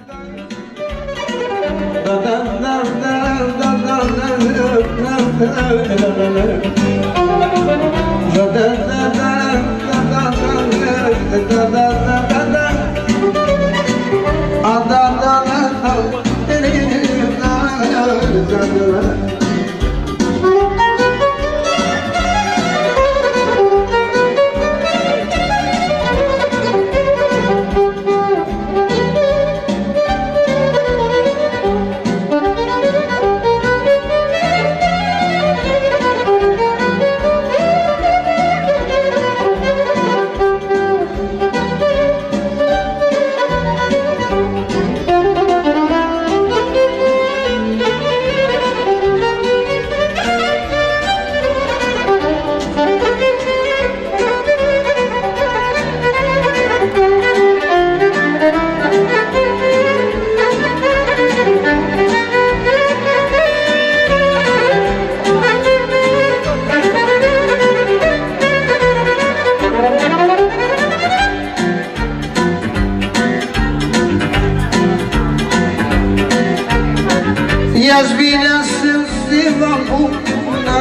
Ia-ți vine să-mi stiva bună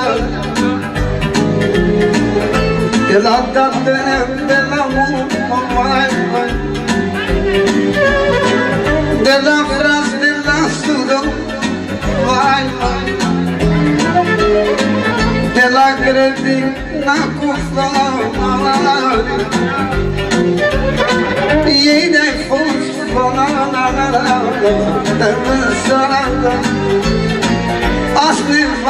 de la tată, de la mama, de la frați, de la surori, de la grădina cu flori. Ei de-ai fost de vânzată, azi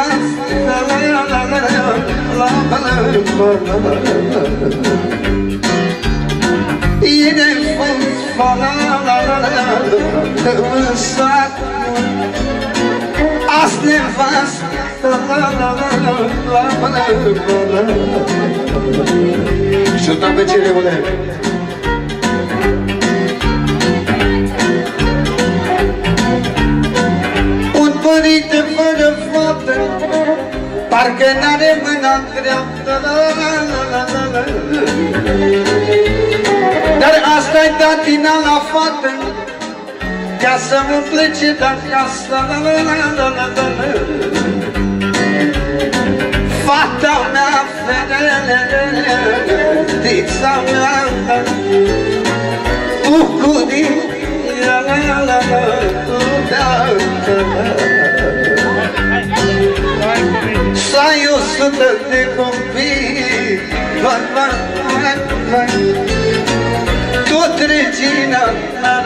ei de-ai fost de vânzată, azi și-o da pe cereule. Părinte fără fată, parcă n-are mâna dreaptă, dar asta-i datina la fată, ca să nu plece de-acasă. Fata mea, fetița mea, bucurii, să ai 100 de copii, tot regina n-a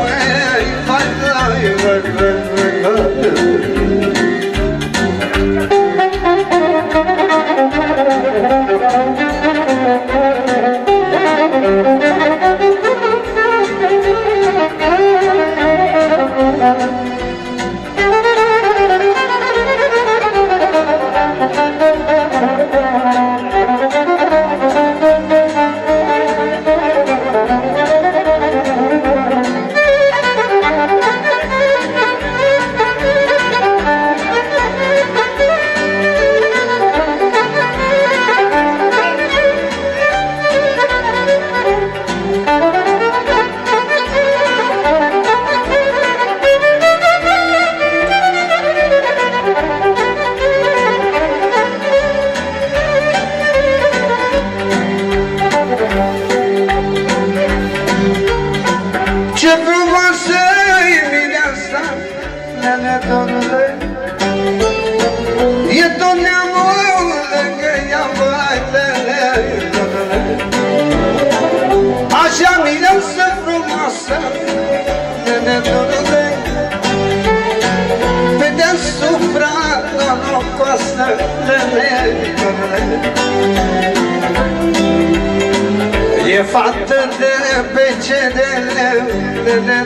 E fată de pe cedele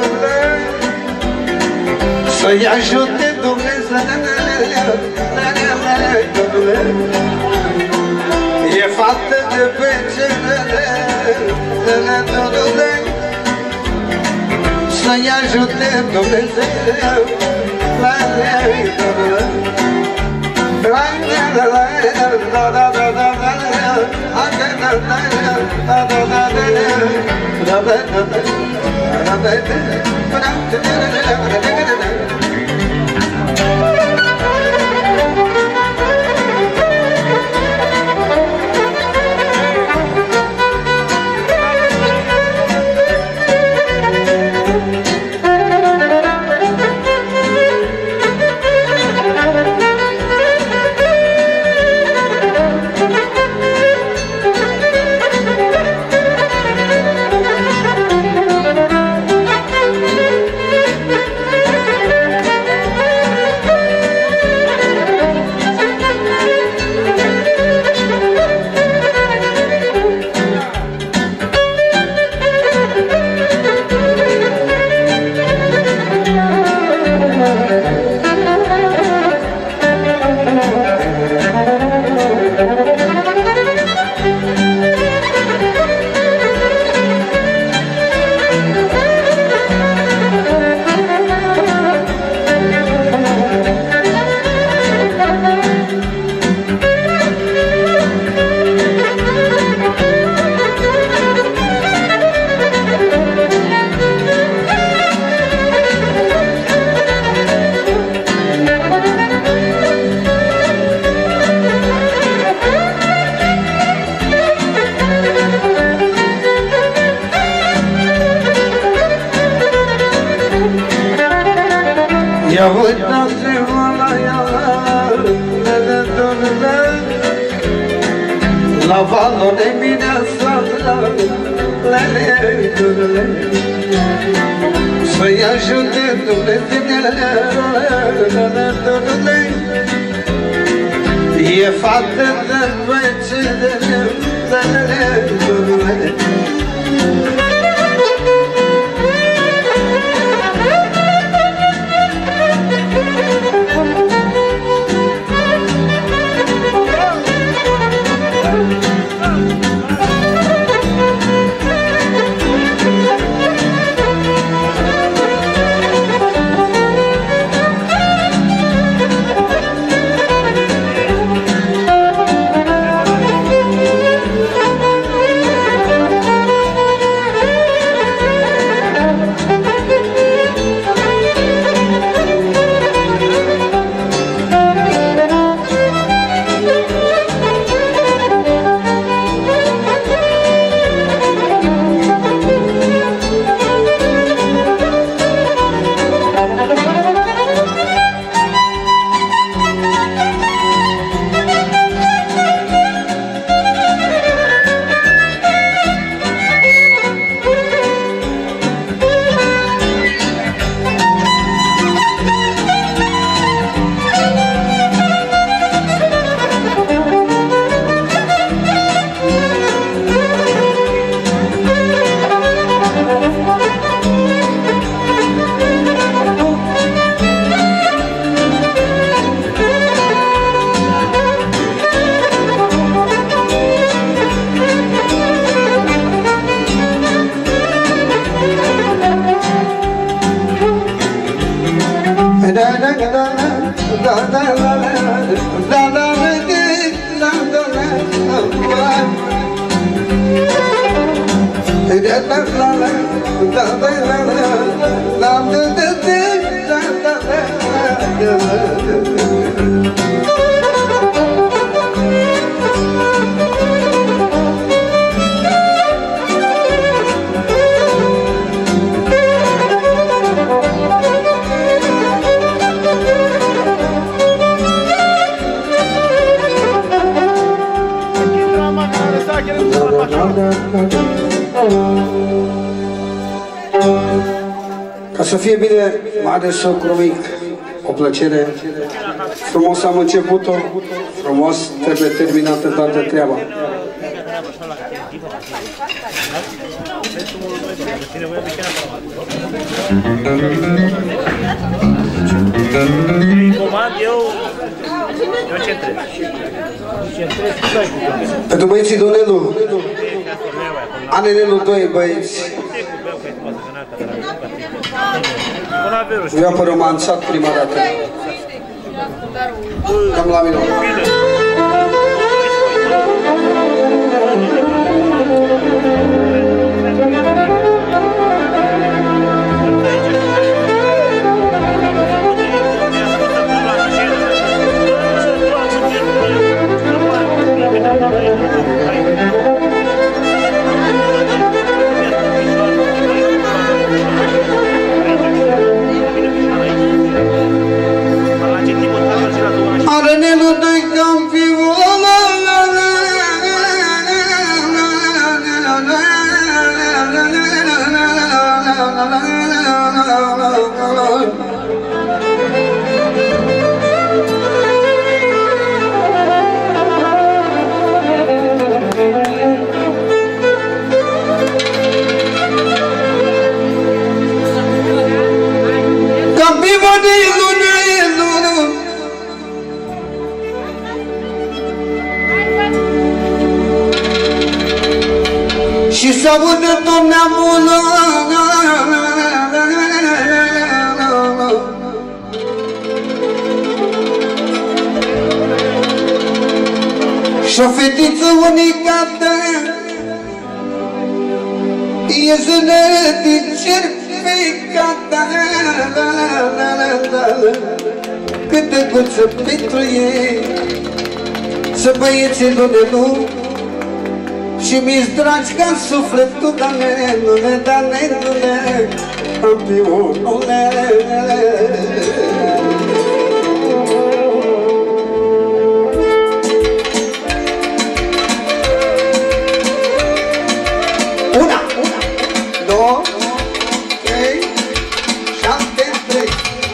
să-i ajute Dumnezeu. E fată de pe cedele să-i ajute Dumnezeu. Ya uitați-vă la ea, la valul de mine să-i ajute Dumnezeu, e fată de băieți Ca să fie bine, mare socru mic, o plăcere. Frumos am început-o, frumos trebuie terminată toată treaba. Eu centrez. Pentru băieții de Nelu, Anelelu 2 băieți. Eu am romanțat prima dată. Cam la minut. Și să audă tot neamul și-o fetiță unicată e zână din cerficată câtă guță pentru ei să băieților de nu și mi-s dragi ca sufletul, danenule, danenule, campionule. Una, două, trei, 7, 3.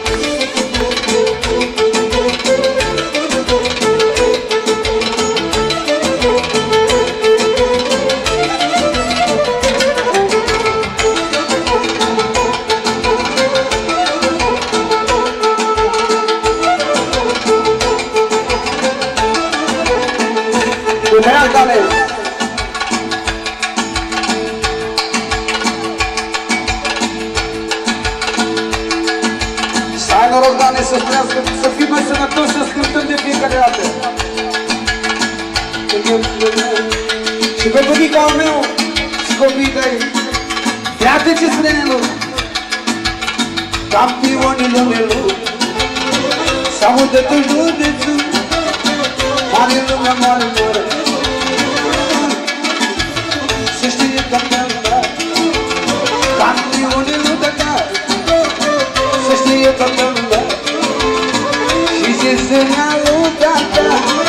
Să ai noroc, Doamne, să trăiască, să fii mai sănătos, să cântăm de fiecare dată. Și pe bunica al meu și copiii tăi, iată ce spune Nelu. Campionilor Nelu, s-audă tâlul de țu, mare lumea, mare mare. Să știe campionilor, campionilor de care, să știe campionilor, și se zânea lupta.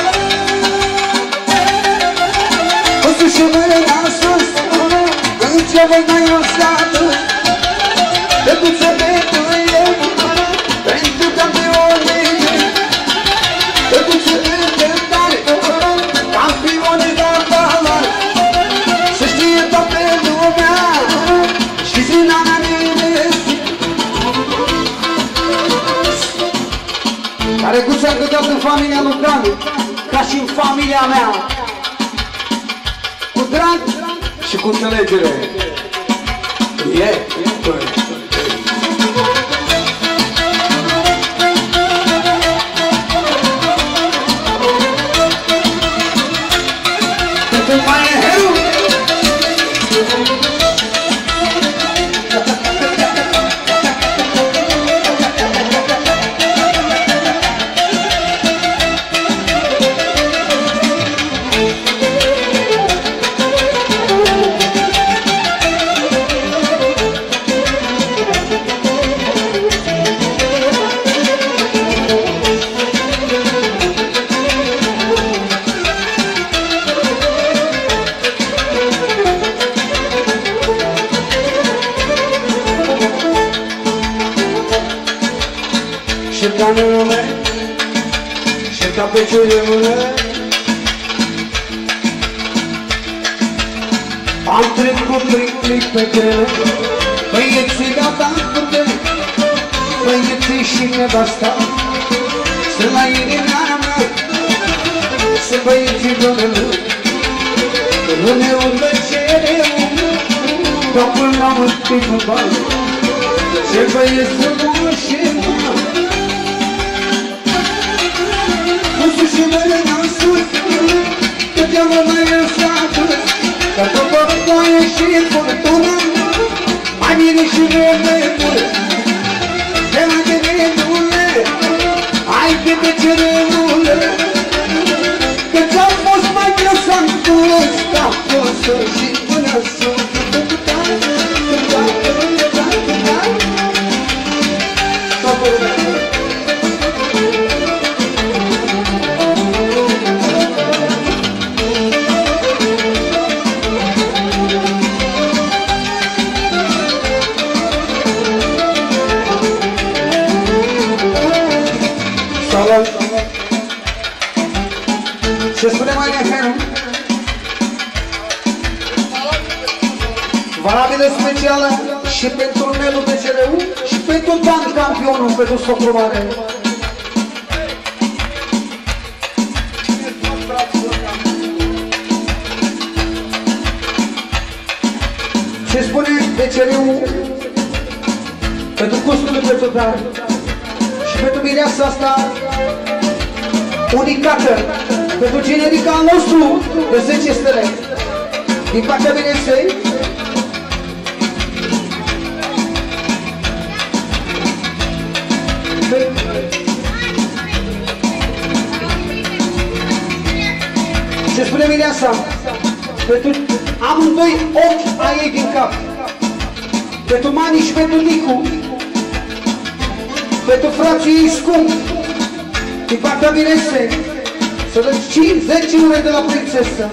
O să și mâine la sus, când ce văd mai o stată, de duță pentru el, pentru campionii, de duță pentru tare, campionii de valoare, să știe toată lumea, și zâna mea nevesti, care cu s-a cătat în familia lui Dani, ca și în familia mea, cu drag și cu înțelegere. Șercanule, șerca pe ciuiule, am trecut plic pe grele, băieții gata cu tine, băieții și nevasta, sunt la inima mea, sunt băieții domnule, nu ne urmă cereu, dar până la ultimul bani, ce băieții bun și bun. Și mâine în sus, că te-am mai lăsat, că după voie și furtună, mai bine și nebună. De la nebunule, hai că te ceremule, că ți-am fost mai lăsat cu ăsta, posă și până sus. Ce spune mai Nefenu? Valabilă specială și pentru Nelu BCRU și pentru Dan campionul, pentru socru mare. Ce spune BCRU pentru costurile pentru Dan și pentru mireasa asta unicată, pentru generica al nostru de 10 stele din partea Veneței. Ce spune mireasa pentru amândoi ochi ai ei din cap, pentru Mani și pentru Nicu, pentru frații ei scumpi din partea Veneței, să dă 10 ore de la prințesă.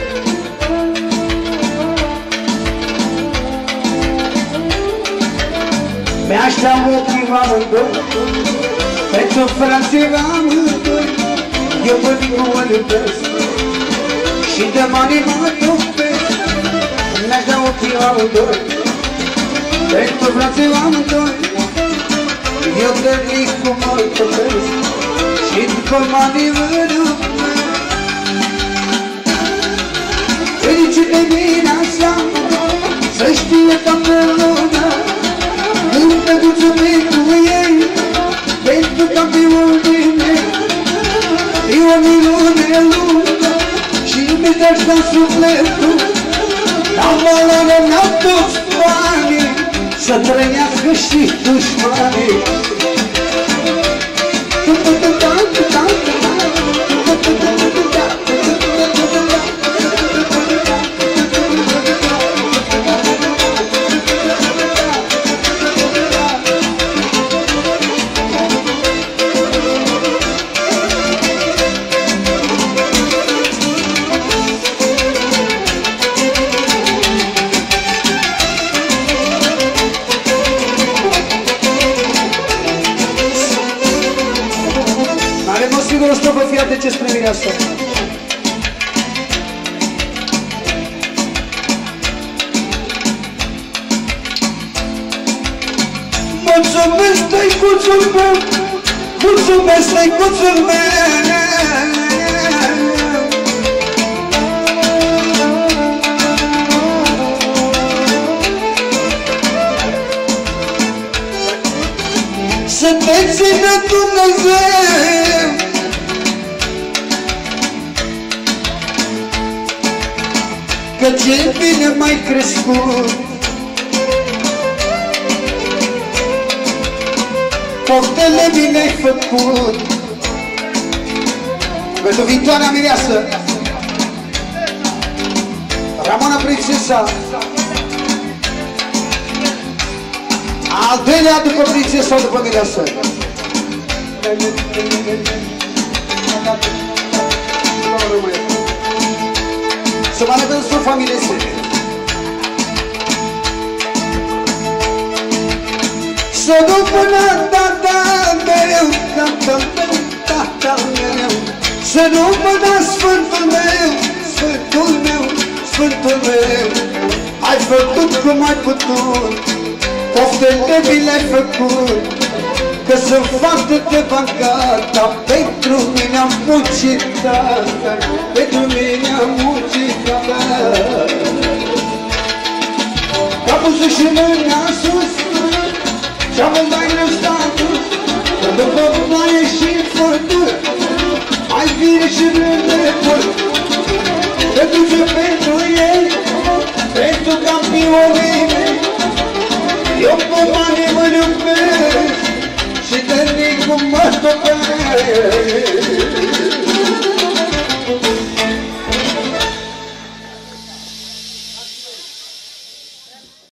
Mi-așteam ochii amândoi, pentru frații amândoi, eu pe Nicu o iubesc și de Mani mă iubesc. Mi-așteam ochii amândoi, pentru frații amândoi, eu de Nicu mă iubesc și după Mani mă iubesc. Fericit-i bine așa, să știe toată lumea, când te duci pentru ei, pentru campionul din ei. E o minune lumea și mi-și dă sufletul, la valoare mi-au toți banii, să trăiască și dușmanii. De ce spune mireasa? Mulțumesc, tăicuțul meu, mulțumesc, tăicuțul meu. Să te țină Dumnezeu, că ce bine m-ai crescut, poftele bine ai făcut. Pentru viitoarea mireasă Ramona Prințesa, al doilea după prințesa, după mireasă. Să mă arătăm spre familie săi. Să nu pună tata mereu, tata meu, tata mereu. Să nu pună sfântul meu, sfântul meu, sfântul meu. Ai făcut cum ai putut, poftele mi le-ai făcut, că sunt foarte de bancata. Pentru mine am muncit, tata, pentru mine am muncit, tata. Capul sus și mâna sus, și-am mai răstatus, că după ploaie și furturi, mai vine și râde pur. Te duce pentru ei, pentru campionii mei, eu pe Mani mă iubesc și de Nicu mă topesc.